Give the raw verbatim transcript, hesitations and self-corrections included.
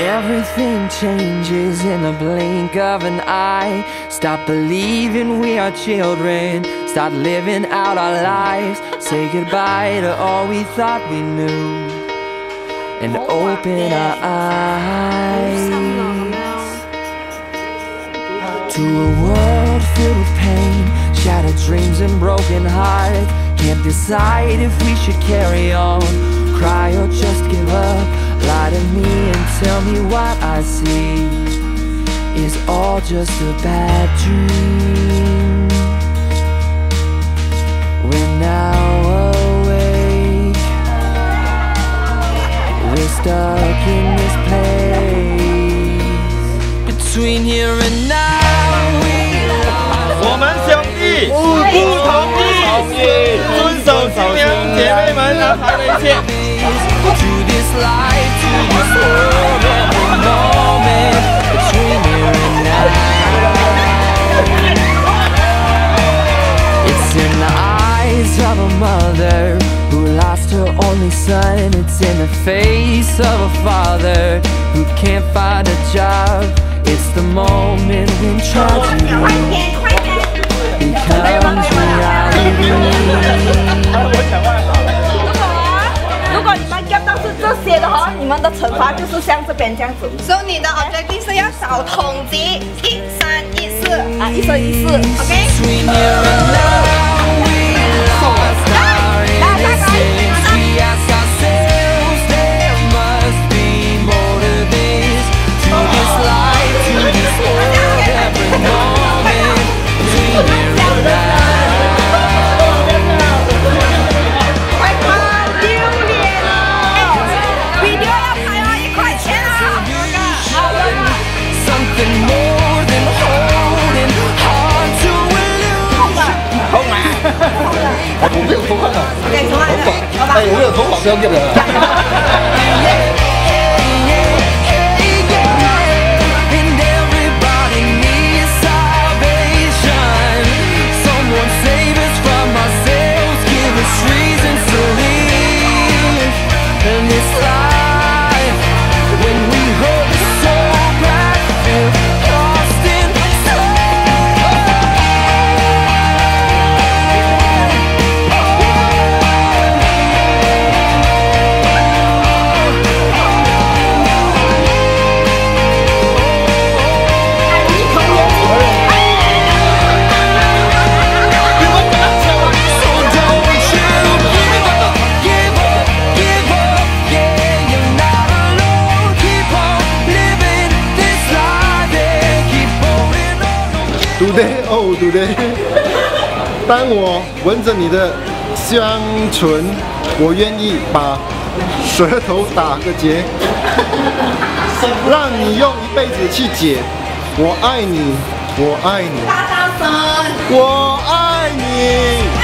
Everything changes in the blink of an eye. Stop believing we are children. Start living out our lives. Say goodbye to all we thought we knew, and open our eyes to a world filled with pain, shattered dreams and broken hearts. Can't decide if we should carry on, cry or just give up. Lie to me and tell me what I see is all just a bad dream. We're now awake, we're stuck in this place between here and now. We 我们兄弟不同意，遵守信仰，姐妹们，男孩们一起。 To this life, to this world, every moment between here and now. It's in the eyes of a mother who lost her only son. It's in the face of a father who can't find a job. It's the moment when tragedy becomes reality. 如果你们 get 到是这些的话，你们的惩罚就是像这边这样子。所以你的 objective 是要找统计一三一四啊，一三一四 ，OK。 我没有偷看的， 哎， 我没有偷跑，这样对不对？ Today, oh today， 当我闻着你的香唇，我愿意把舌头打个结，让你用一辈子去解。我爱你，我爱你，我爱你。